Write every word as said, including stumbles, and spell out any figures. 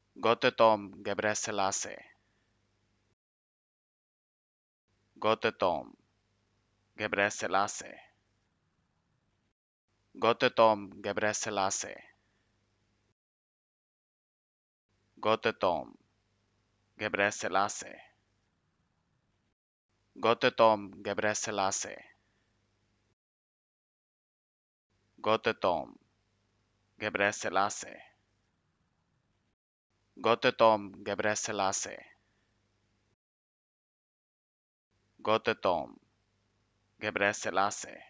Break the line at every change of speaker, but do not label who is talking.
Gotetom Gebreselassie. Gotetom Gebreselassie. Gotetom Gebreselassie. Gotetom Gebreselassie. Gotetom Gebreselassie. Gotetom Gebreselassie. Gotetom Gebreselassie. Gotetom Gebreselassie.